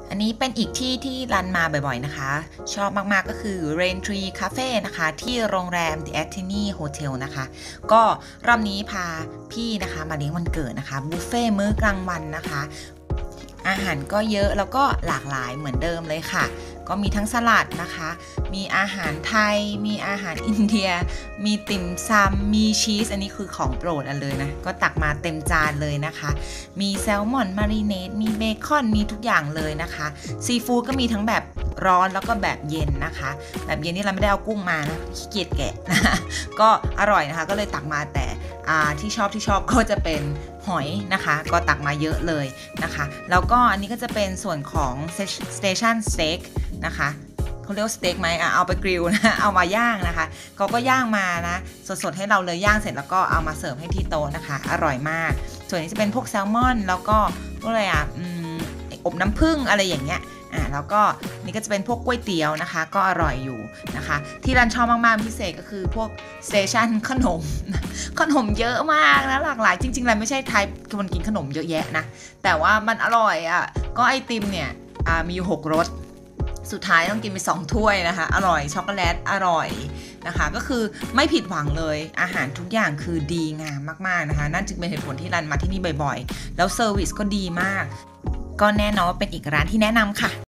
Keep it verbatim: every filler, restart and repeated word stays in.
อันนี้เป็นอีกที่ที่รันมาบ่อยๆนะคะชอบมากๆก็คือ Rain Tree Cafe นะคะที่โรงแรม The Attorney Hotel นะคะก็รอบนี้พาพี่นะคะมาเลี้ยงวันเกิดนะคะบุฟเฟ่มื้อกลางวันนะคะอาหารก็เยอะแล้วก็หลากหลายเหมือนเดิมเลยค่ะก็มีทั้งสลัดนะคะมีอาหารไทยมีอาหารอินเดียมีติ่มซำมีชีสอันนี้คือของโปรดอันเลยนะก็ตักมาเต็มจานเลยนะคะมีแซลมอนมารีเนตมีเบคอนมีทุกอย่างเลยนะคะซีฟู้ดก็มีทั้งแบบร้อนแล้วก็แบบเย็นนะคะแบบเย็นนี่เราไม่ได้เอากุ้งมานะขี้เกียจแกะนะก็อร่อยนะคะก็เลยตักมาแต่ที่ชอบที่ชอบก็จะเป็นหอยนะคะก็ตักมาเยอะเลยนะคะแล้วก็อันนี้ก็จะเป็นส่วนของ Station Steak นะคะเขาเรียกว่าสเต็กไหมอ่ะเอาไปกริลนะเอามาย่างนะคะเขาก็ย่างมานะสดๆให้เราเลยย่างเสร็จแล้วก็เอามาเสิร์ฟให้ที่โต๊ะนะคะอร่อยมากส่วนนี้จะเป็นพวกแซลมอนแล้วก็พวกอะไรอ่ะอบน้ำผึ้งอะไรอย่างเงี้ยอ่าแล้วก็นี่ก็จะเป็นพวกก๋วยเตี๋ยวนะคะก็อร่อยอยู่นะคะที่ร้านชอบมากๆพิเศษก็คือพวกสเตชันขนมขนมเยอะมากนะหลากหลายจริงๆแล้วไม่ใช่ไทป์คนกินขนมเยอะแยะนะแต่ว่ามันอร่อยอ่ะก็ไอติมเนี่ยมีอยู่หกรสสุดท้ายต้องกินไปสองถ้วยนะคะอร่อยช็อกโกแลตอร่อยนะคะก็คือไม่ผิดหวังเลยอาหารทุกอย่างคือดีงามมากๆนะคะนั่นจึงเป็นเหตุผลที่รันมาที่นี่บ่อยๆแล้วเซอร์วิสก็ดีมากก็แน่นอนว่าเป็นอีกร้านที่แนะนำค่ะ